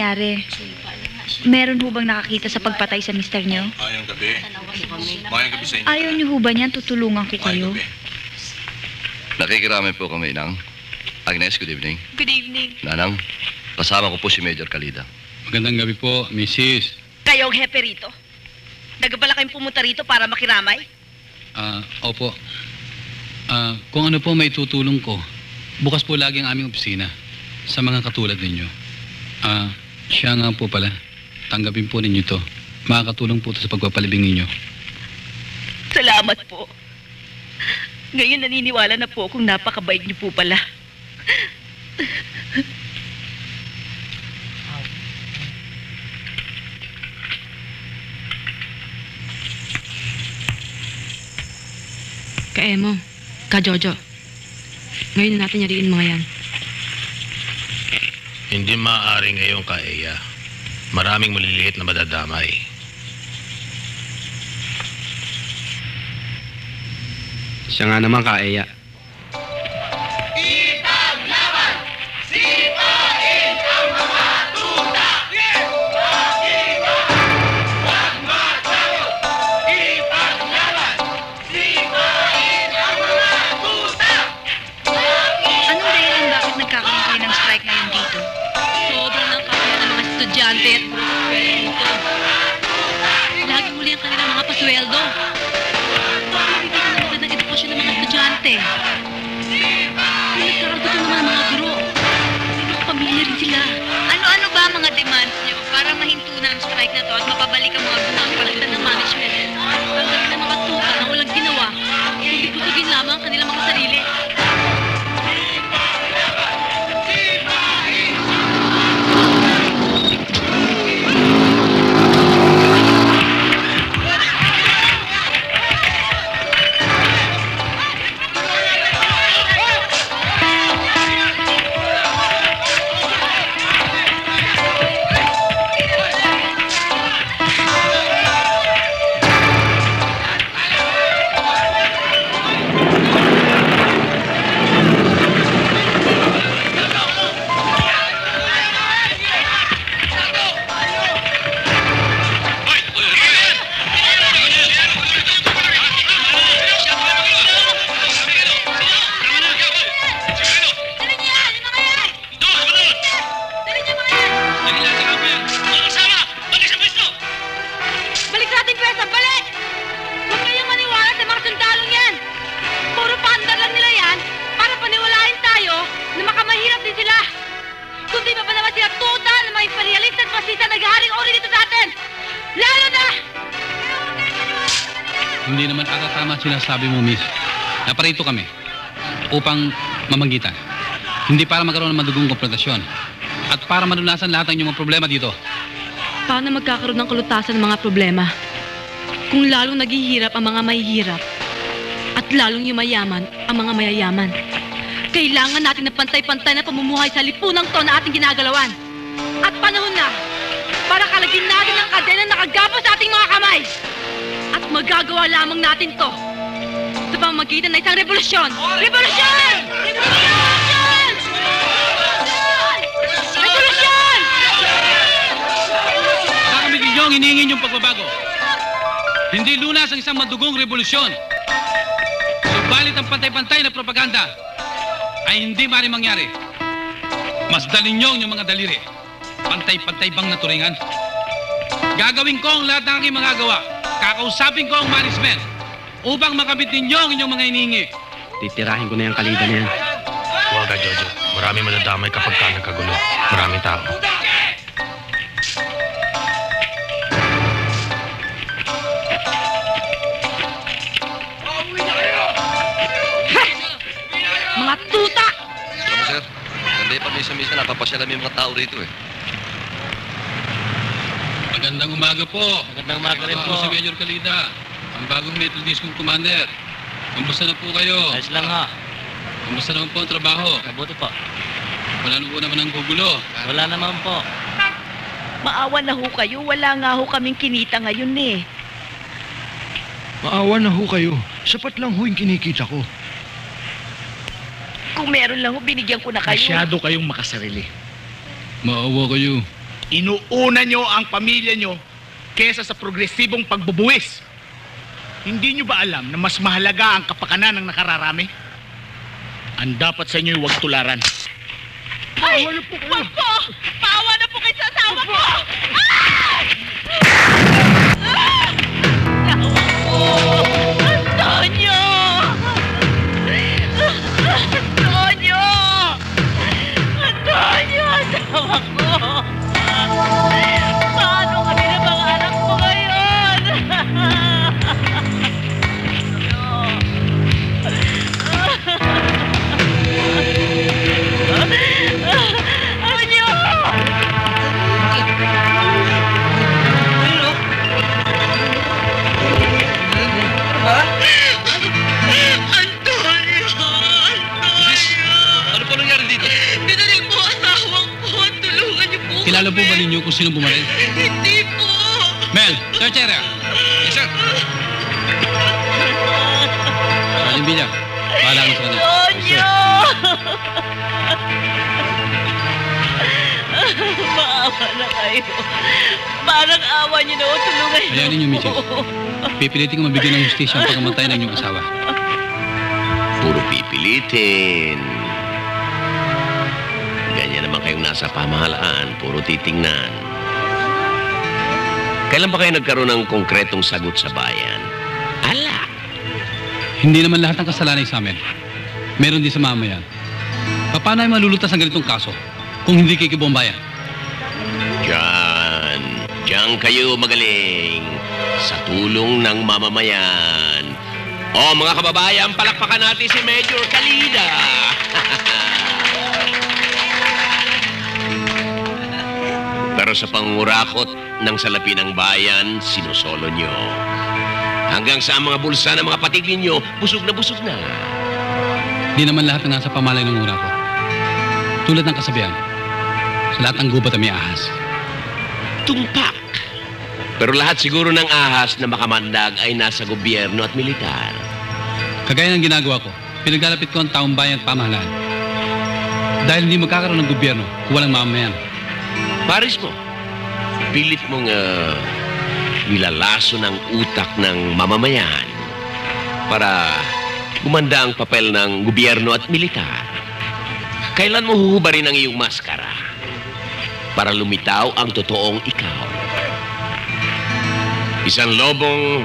nangyari? Meron ho bang nakakita sa pagpatay sa mister niyo? Mayang gabi. Mayang gabi sa inyo. Ayaw niyo ho ba niyan? Tutulungan ko kayo. Mayang gabi. Nakikiramay po kami, Inang. Agnes, good evening. Good evening. Nanang, kasama ko po si Major Calida. Magandang gabi po, Mrs. Kayo ang hepe rito? Nagabala kayong pumunta rito para makiramay? Opo. Kung ano po may tutulong ko, bukas po lagi ang aming opisina sa mga katulad ninyo. Siya nga po pala. Tanggapin po ninyo to. Makakatulong po to sa pagpapalibing ninyo. Salamat po. Ngayon naniniwala na po akong napakabait niyo po pala. Ka-Emo, ka-Jojo. Ngayon natin yariin mga yan. Hindi maaari ngayon, Ka-Eya. Maraming maliliit na madadamay. Siya nga naman, Ka-Eya. Anong dahilan bakit nagkakaroon kayo ng strike ngayon dito? Sobrang ng kaya ng mga estudyante at bruskwento. Lagi huli ang kanilang mga pasweldo. Hindi na magandang edukasyon ng mga estudyante. Nagkaroon naman ng mga guro. Hindi pamilya rin sila. Ano-ano ba ang mga demands niyo para mahinto na ang strike na to at mapabalik ang mga Ang palitan ng management. Ang galing ng mga tuta na walang ginawa. Hindi busugin lamang ang kanilang mga sarili. Balik natin pwesa, balik! Huwag kayong maniwala sa mga sundalong yan! Puro paandar lang nila yan para paniwalain tayo na makamahirap din sila! Kundi pa naman sila tuta na mga imperialista at fascista naghaharing ori dito sa atin! Lalo na! Hindi naman ata tama sinasabi mo, Miss. Naparito kami upang mamagitan. Hindi para magkaroon ng madugong konfrontasyon at para malunasan lahat ng inyong mga problema dito. Paano magkakaroon ng kalutasan ng mga problema? Kung lalong naghihirap ang mga mahihirap at lalong yumayaman ang mga mayayaman. Kailangan natin ng pantay-pantay na pamumuhay sa lipunang to na ating ginagalawan. At panahon na para kalagin natin ang kadena na nakagapos sa ating mga kamay. At magagawa lamang natin to sa pamamagitan ng isang revolusyon. Revolusyon! Revolusyon! Revolusyon! Sa kami ninyong hinihingin yung pagbabago. Hindi lunas ang isang madugong revolusyon. Subalit ang pantay-pantay na propaganda ay hindi maaaring mangyari. Mas dalin niyo yung mga daliri. Pantay-pantay bang naturingan? Gagawin ko ang lahat ng aking magagawa. Kakausapin ko ang management upang makabit ninyo ang inyong mga hinihingi. Titirahin ko na yung Kalida na yan. Huwag ka, Jojo. Maraming madadamay kapag ka nagkagulo. Maraming tao. Mga tuta! Alam mo, sir, ganda yung pamisa-misa napapasyalan yung mga tao rito eh. Magandang umaga po. Magandang umaga rin Ako po. si Major Calida, ang bagong Methodist kong commander. Kumusta na po kayo? Ayos lang ha. Kumusta naman po ang trabaho? Mabuti po. Wala na po naman ang gugulo. Wala naman po. Maawa na ho kayo. Wala nga ho kaming kinita ngayon eh. Maawa na ho kayo. Sapat lang ho yung kinikita ko. Kung meron lang ho, binigyan ko na kayo. Masyado kayong makasarili. Maawa kayo. Inuuna nyo ang pamilya nyo kesa sa progresibong pagbubuwis. Hindi nyo ba alam na mas mahalaga ang kapakanan ng nakararami? Ang dapat sa inyo huwag tularan. Ay! Wag po! Paawa na po kayo sa asawa ko! Antonio! Antonio! Antonio! Asawa ko! Paano kami na mga anak mo ngayon? Antonio! Ano po nangyari dito? Binaril po asawang ko. Tulungan niyo po. Kilala po ba ninyo kung sino bumaril? Hindi po. Mel, search area. Yes, sir. Saling Villa, bahala ka na sa kanya. Tonyo! Maawa na kayo. Parang awa niyo na. Tulungan niyo. Hayaan ninyo, Mitchell. Pipilitin ko mabigyan ng hustisya ang pagkamatay ng inyong asawa. Puro pipilitin. Ganyan naman kayong nasa pamahalaan. Puro titingnan. Kailan ba kayo nagkaroon ng konkretong sagot sa bayan? Ala! Hindi naman lahat ng kasalanan ay sa amin. Meron din sa mamayan. Paano ay malulutas ang ganitong kaso kung hindi kikibo ang bayan? Diyan kayo magaling. Sa tulong ng mamamayan. O mga kababayan, palakpakan natin si Major Calida. Pero sa pangurakot ng salapi ng bayan, sinusolo nyo. Hanggang sa mga bulsa ng mga patig ninyo, busog na busog na. Di naman lahat na nasa pamalay ng ura ko. Tulad ng kasabihan, sa lahat ng gubat ay may ahas. Tumpak. Pero lahat siguro ng ahas na makamandag ay nasa gobyerno at militar. Kagaya ng ginagawa ko, pinaglalapit ko ang taong bayan at pamahalaan. Dahil hindi magkakaroon ng gobyerno kung walang mamamayan. Paris mo, pilit mong nilalaso ng utak ng mamamayan para gumanda ang papel ng gobyerno at militar. Kailan mo huhubarin ang iyong maskara para lumitaw ang totoong ikaw? Isang lobong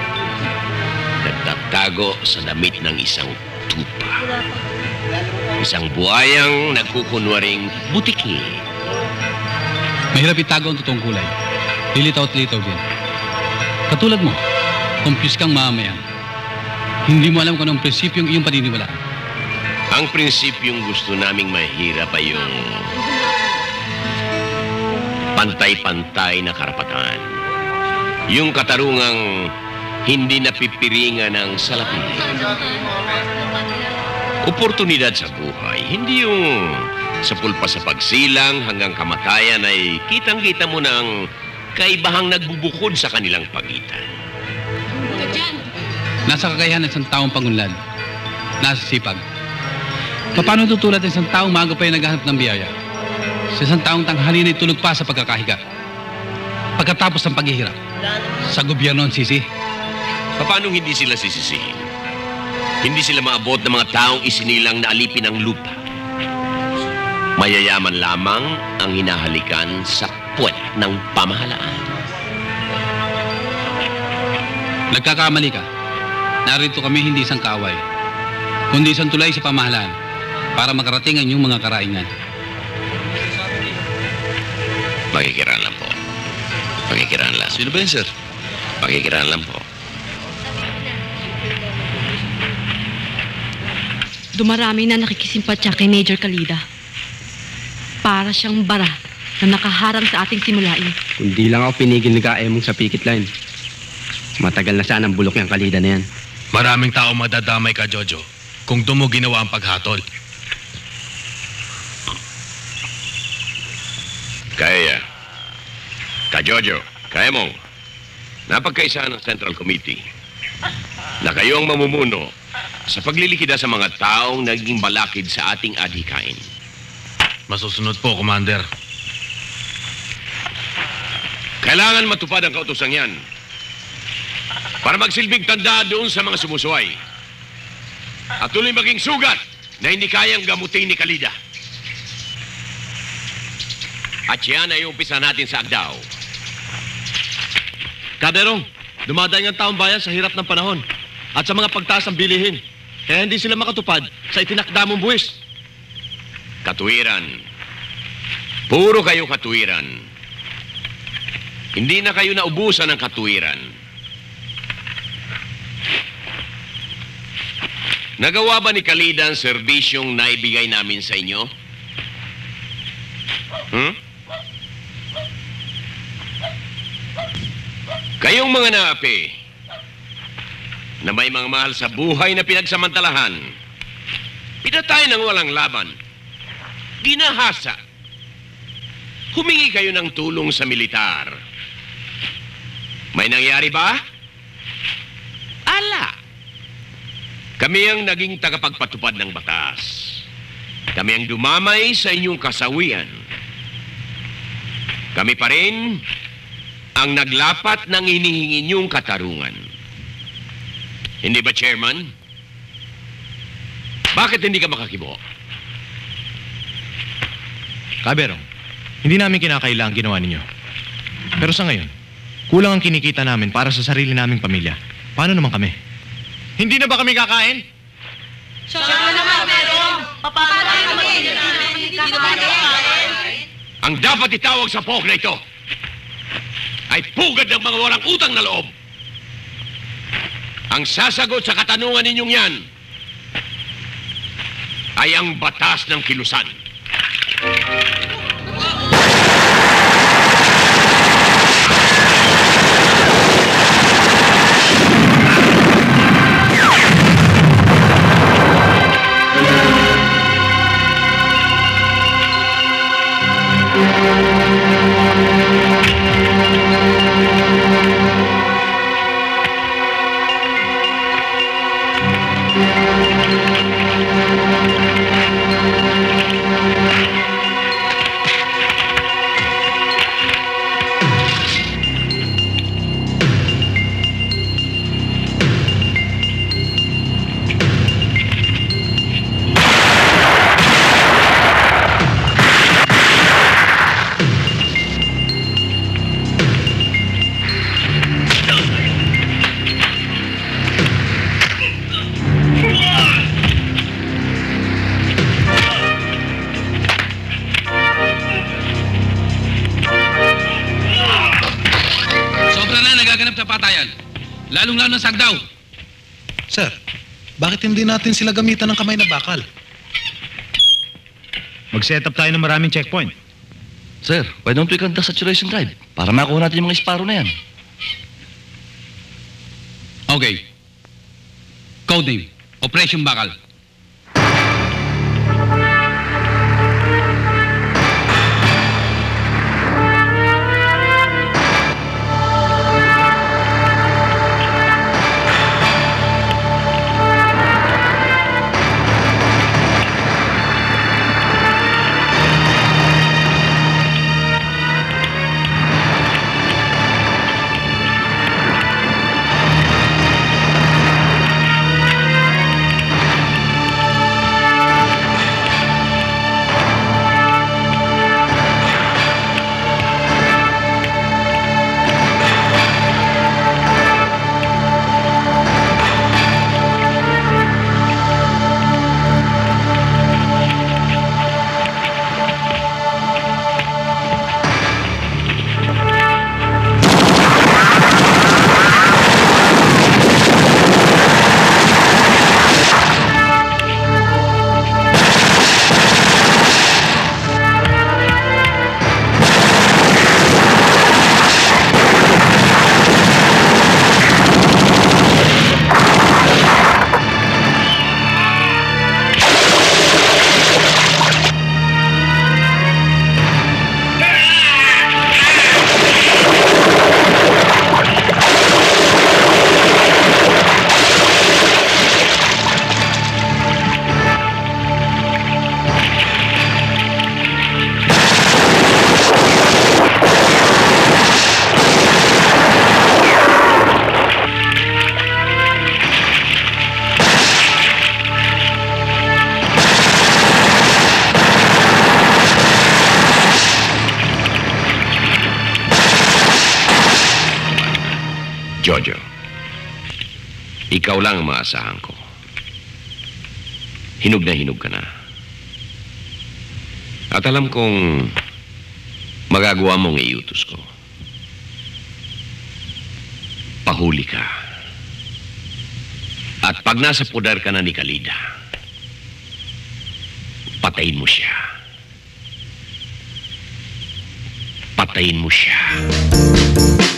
nagtatago sa damit ng isang tupa. Isang buhayang nagkukunwaring butiki. Mahirap itago ang totoong kulay. Lilitaw at lilitaw din. Katulad mo, confused kang mamamayan. Hindi mo alam kung anong prinsipyong iyong paniniwalaan. Ang prinsipyong gusto naming mahirap ay yung pantay-pantay na karapatan. Yung katarungang hindi napipiringan ng salapi. Oportunidad sa buhay, hindi yung sa pulpa sa pagsilang hanggang kamatayan ay kitang-kita mo ng kaibahang nagbubukod sa kanilang pagitan. Nasa kakayahan ng isang taong pangunlad. Nasa sipag. Paano tutulad ng isang taong maaga pa yung naghahanap ng biyaya? Sa isang taong tanghali na itulog pa sa pagkakahiga. Pagkatapos ng paghihirap. Sa gobyerno ang sisi. Paano hindi sila sisisihin? Hindi sila maabot ng mga taong isinilang na alipin ng lupa. Mayayaman lamang ang hinahalikan sa puwet ng pamahalaan. Nagkakamali ka. Narito kami hindi isang kaaway, kundi isang tulay sa pamahalaan para makarating ang inyong mga karaingan. Makikiraan lang po. Makikiraan lang. Sino ba yun, sir? Makikiraan lang po. Dumarami na nakikisimpatya kay Major Calida. Para siyang bara na nakaharang sa ating simulain. Kung di lang ako pinigil ni Kaemong sa picket line, matagal na sanang bulok yung Calida na yan. Maraming tao madadamay ka, Jojo, kung doon mo ginawa ang paghatol. Kaya, Ka-Jojo, Kaemong, napagkaisa ng Central Committee na kayo ang mamumuno sa paglilikida sa mga taong naging balakid sa ating adhikain. Masusunod po, Commander. Kailangan matupad ang kautusan yan para magsilbing tanda doon sa mga sumusuway at tuloy maging sugat na hindi kayang gamutin ni Kalida. At yan ay umpisa natin sa Agdao. Kaderong, dumadaing ang taong bayan sa hirap ng panahon at sa mga pagtaas ng bilihin. Kaya hindi sila makatupad sa itinakda mong buwis. Katuwiran. Puro kayo katuwiran. Hindi na kayo naubusan ng katuwiran. Nagawa ba ni Kalida ang serbisyong naibigay namin sa inyo? Kayong mga naapi na may mga mahal sa buhay na pinagsamantalahan, pinatay ng walang laban, ginahasa, humingi kayo ng tulong sa militar. May nangyari ba? Ala! Kami ang naging tagapagpatupad ng batas. Kami ang dumamay sa inyong kasawian. Kami pa rin ang naglapat ng hinihingi niyong katarungan. Hindi ba, Chairman? Bakit hindi ka makakibo? Kaberong, hindi namin kinakailangan ginawa ninyo. Pero sa ngayon, kulang ang kinikita namin para sa sarili naming pamilya. Paano naman kami? Hindi na ba kami kakain? Siya naman, Berong. Paano naman hindi naman kakain? Ang dapat itawag sa pok na ito ay pugad ng mga walang utang na loob. Ang sasagot sa katanungan ninyong yan ay ang batas ng kilusan. Lalong-lalo ng Sagdaw. Sir, bakit hindi natin sila gamitan ng kamay na bakal? Mag-set up tayo ng maraming checkpoint. Sir, why don't we conduct saturation drive para makuha natin yung mga Sparrow na yan? Okay. Code name, Operation Bakal. Ikaw lang ang maasahan ko. Hinog na hinog ka na. At alam kong magagawa mong iutos ko. Pahuli ka. At pag nasa poder ka na ni Kalida, patayin mo siya. Patayin mo siya.